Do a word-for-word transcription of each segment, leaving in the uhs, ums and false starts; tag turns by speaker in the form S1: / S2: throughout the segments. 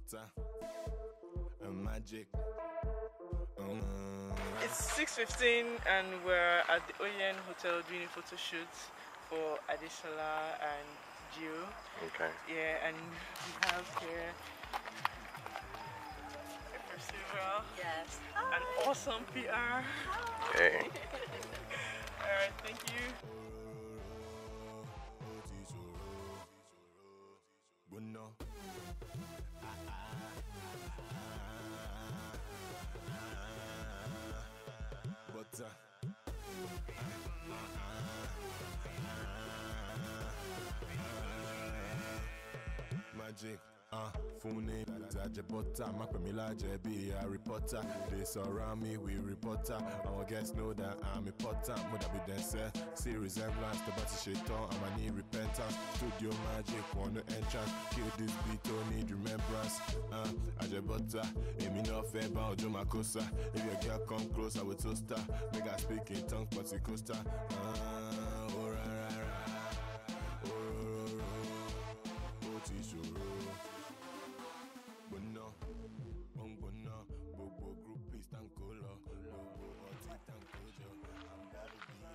S1: butter, a magic. Um.
S2: It's six fifteen and we're at the Oyen Hotel doing a photo shoot for Adesola and Gio.
S3: Okay.
S2: Yeah, and we have here a festival.
S4: Yes.
S2: An awesome P R.
S3: Hey.
S2: Alright, thank you.
S1: Magic, uh, phone name, Butter, Macamilla, J B, Harry Potter. They surround me with reporter. Our guests know that I'm a potter. Mother be dancer, see resemblance to Batty Shaitan. I'm a need repentance. Studio magic, want to entrance. Kill this beat, don't need remembrance. Uh, Ajabota, Amy no fair about Jomacosa. If your girl come close, I will toast her. Make her speak in tongue, but it's Costa. Uh, oh, ra, ra, ra. Oh, oh, oh, oh, oh, Tishoro. Bono, bon bono, bobo groupies tankola, bobo oti tankojo. I'm about to be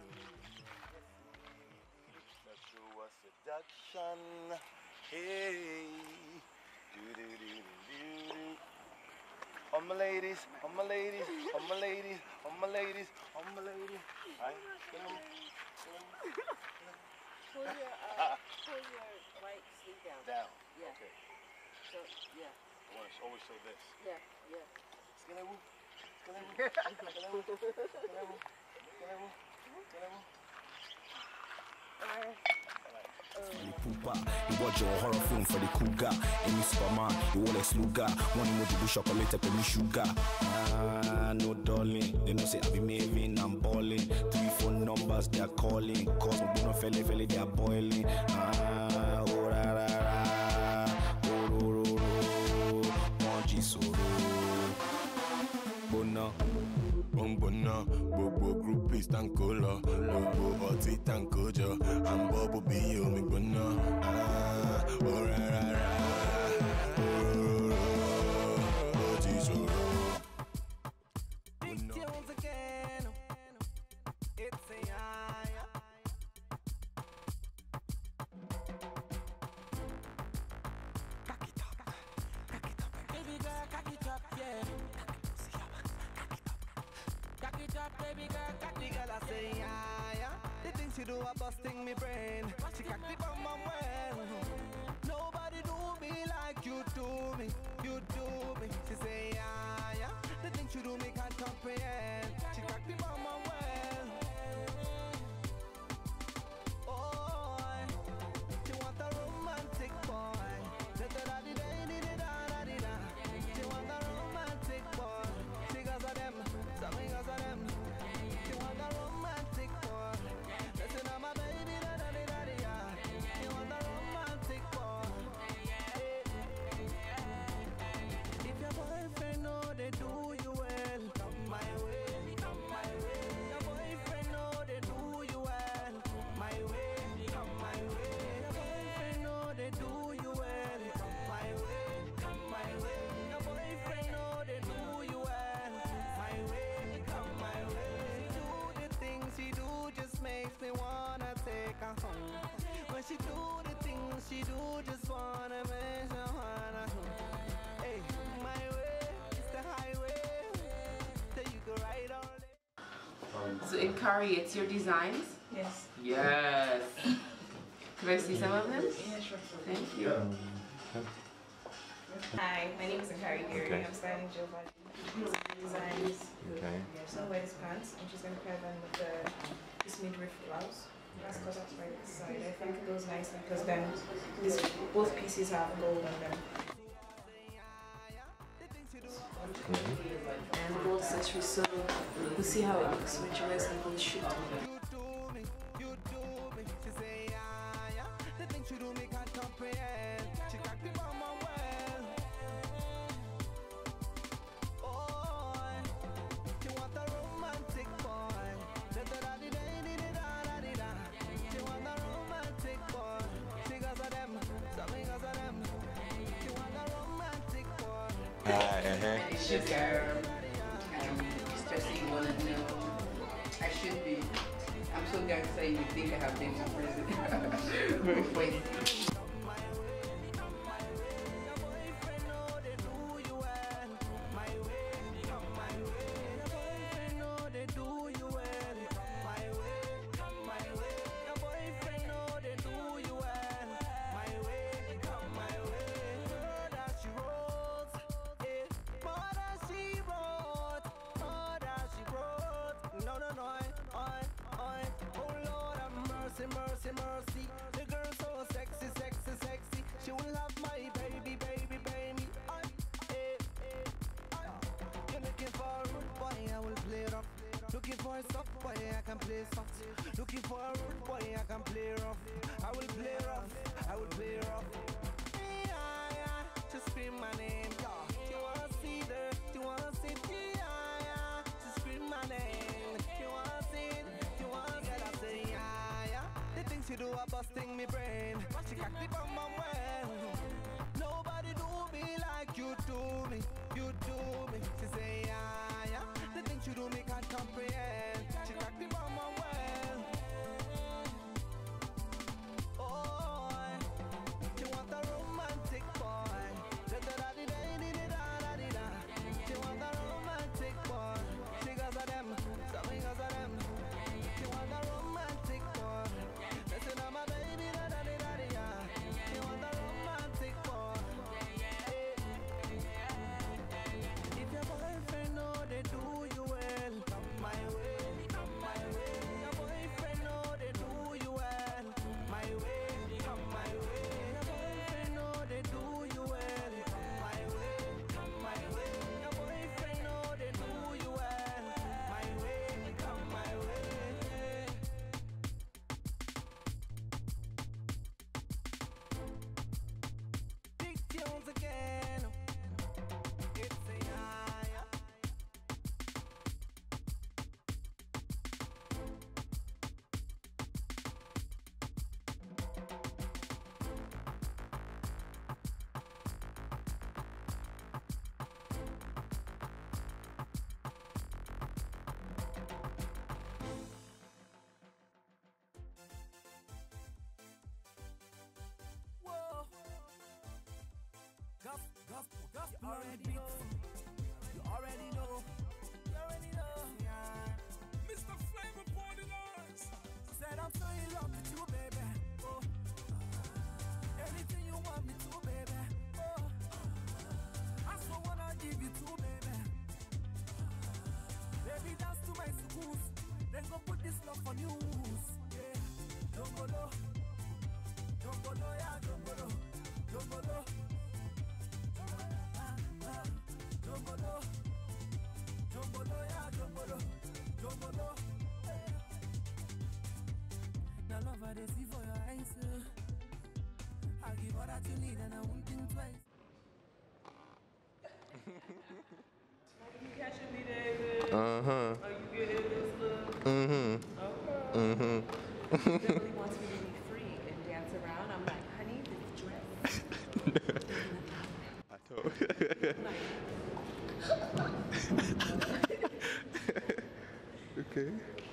S1: sexual seduction. Hey, do do do do do. All my ladies, all my ladies, all my ladies, all my ladies, all my ladies. Right?
S4: Pull your, uh, pull your right sleeve down.
S1: Down.
S4: Yeah.
S1: Okay.
S4: So, yeah.
S1: I want to always show this.
S4: Yeah, yeah.
S1: Skelewu, skelewu, skelewu, skelewu, skelewu, skelewu.
S5: Pooper, you watch your horror film for the cougar. Any Superman, you all like Luga. One more to do chocolate, pay me sugar. Ah, no darling. They know say I be maving, I'm balling. Three phone numbers, they are calling. Cause my bono felle felle, they are boiling. Ah, oh ra ra ra, oh ro ro ro, Monji soro.
S1: Bona, bon bona, bobo groupies tankola, bobo oti tankojo. I'm Bobo Bio, me bona. Ah, oh ra ra ra, oh ro ro ro, oh Tishoro.
S5: Big tunes again. It's a higher. Cock it up, cock it up, baby girl, cock it up, yeah. Cock it up, baby girl, cock the girl, I say higher. The things she do are busting me brain. She cock the bum bum well. Nobody do me like you do me, you do me. She say higher. The things you do me can't comprehend. She cock the bum bum well. Oh, she want a romantic boy. Da da da di da di da da di da. She want a romantic boy. Because of them, some because of them. She want a romantic boy. Listen to my baby, da da di da di da. She want a romantic boy. If your boyfriend know they do you well, come my way, come my way. Your boyfriend know they do you well, my way, come my way. Your boyfriend know they do you well, come my way, come my way. Your boyfriend know they do you well, my way, come my way. She do the things she do just makes me wanna take her home. When she do the things she do just wanna make her wanna home. Hey, my way, it's the highway that you go right on it.
S6: So Nkanga, it's your designs?
S2: Yes.
S6: Yes. Can I see some of them?
S2: Yeah, sure.
S6: Thank you.
S7: Hi, my name is Nkanga.
S3: Okay.
S7: I'm styling Giovanni designs.
S3: Okay.
S7: So I'm wearing these pants and she's going to pair them with the, this midriff blouse. That's because that's right side. I think it goes nicely because then this, both pieces have gold on them.
S6: Mm-hmm. And gold accessories, so we'll see how it looks when she wears them for the shoot.
S5: Because of them, some because of them. You want a romantic boy.
S3: and sugar, and especially you want to know, I should be. I'm so gangster you think I have been to prison. Very funny.
S5: Mercy, mercy, the girl so sexy, sexy, sexy. She will have my baby, baby, baby. I, eh, eh, you're looking for a rude boy, I will play rough. Looking for a soft boy, I can play soft. Looking for a rude boy, I can play rough. I will play rough, I will play rough. Yeah, yeah, just scream my name. Yeah, you wanna see the, you wanna see the, yeah, yeah, just scream my name. You wanna see it, you wanna get up say yeah, yeah. The things you do are busting me brain. She crack the bomb on well. Nobody do me like you do me. You do me. She say yeah, yeah. The things you do me can't comprehend. She crack the bomb on well. Oh, she want a romantic boy. She want a romantic boy. She goes of them, something goes of them. She want a romantic boy. Listen to my baby, da da da da da. She want a romantic boy. If your boyfriend know they do you well, come my way, come my way. Your boyfriend know they do you well, my way, come my way. Your boyfriend know they do you well, come my way, come my way. Your boyfriend know they do you well, my way, come my way. Big tunes again. It's a yeah. Whoa. Gospel, gospel, gospel. You already know. You already know. You already know. Yeah. Mister Flavor Party Lines. Said I'm so in love with you, baby. Oh. Anything you want me to, baby. Oh. I so wanna give you to, baby. Baby, dance to my schools. Then go put this love on news. Yeah. Don't go low. Don't go low, yeah, don't go low. Don't go low. Jongolo, jongolo, yeah, jongolo, jongolo. Now love I see for your eyes, uh. I give all that you need and I won't think twice.
S2: You catching me, David?
S1: Uh huh.
S2: Are you good at this stuff?
S1: Mm hmm.
S2: Okay.
S1: Mm hmm.
S6: He really wants me to be free and dance around. I'm like, honey, this dress.
S1: I told. Okay.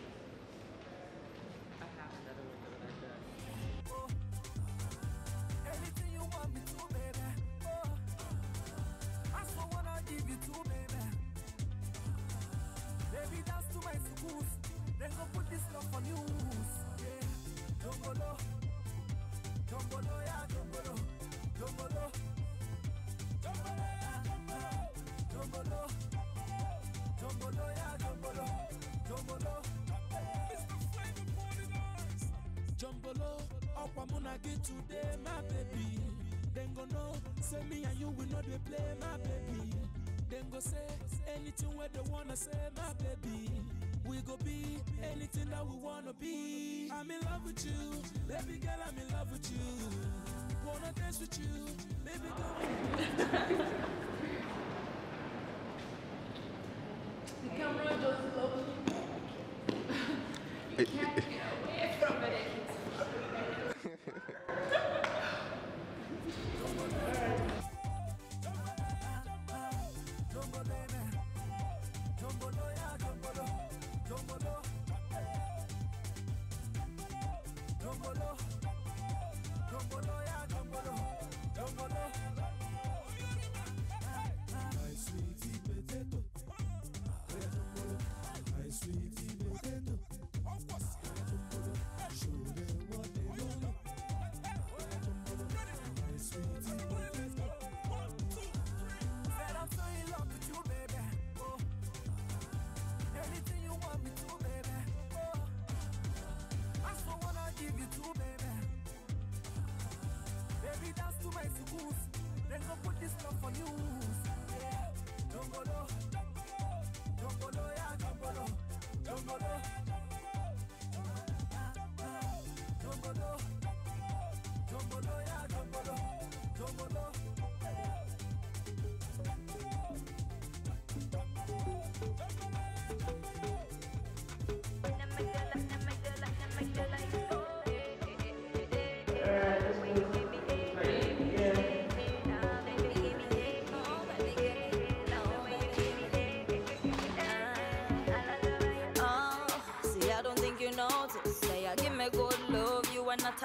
S6: I have another window like that.
S5: Anything you want me to, baby. Oh, I so wanna give you to, baby. Baby, dance to my schools. Then go put this love on news. Yeah, jongolo, jongolo, yeah, jongolo, jongolo, jongolo, yeah, jongolo, jongolo, jongolo, yeah, jongolo, jongolo. Mister Flavor Party Lines. Jongolo, up I'm gonna get today, my baby. Then go know, say me and you will not be play, my baby. Then go say anything where they wanna say, my baby. We go be anything that we wanna be. I'm in love with you, baby girl, I'm in love with you. Wanna dance with you, baby girl.
S4: The camera just loves you. Can't get away from it.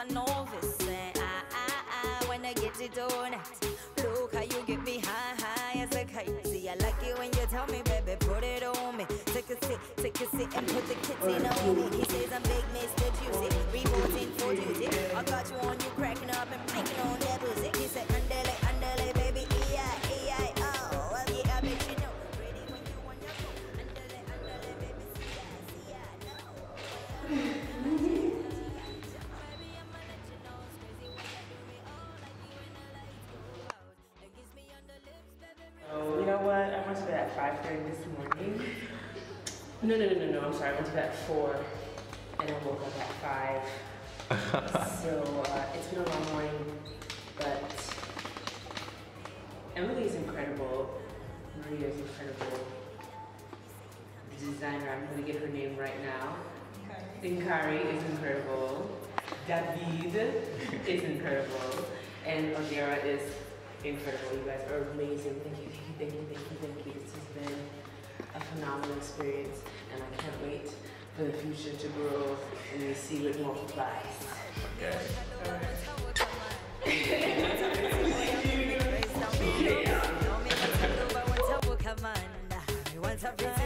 S8: a novice. And I, I, I wanna get it on. Look how you get me high, high as a kite. See, I like it when you tell me, baby, put it on me. Take a sip, take a sip, and put the kitty on me. He says I'm big, Mister Juicy, reporting for duty. I got you on, you cracking up and blinking on that pussy. He said, underlay, underlay, baby, E I, E I, oh. Well, yeah, I bet you know. Ready when you want your phone. Underlay, underlay, baby, C I, C I, no.
S9: Oh, you know what? I went to bed at five thirty this morning. No, no, no, no, no. I'm sorry. I went to bed at four, and I woke up at five. So uh, it's been a long morning, but Emily is incredible. Maria is incredible. The designer, I'm going to get her name right now. Nkanga is incredible. David is incredible, and Odera is incredible. You guys are amazing. Thank you, thank you, thank you, thank you, thank you. This has been a phenomenal experience, and I can't wait for the future to grow and we see it multiplies.
S1: Okay.
S8: Come on.